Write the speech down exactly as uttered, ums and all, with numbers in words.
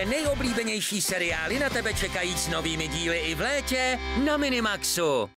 Tvoje nejoblíbenější seriály na tebe čekají s novými díly i v létě na Minimaxu.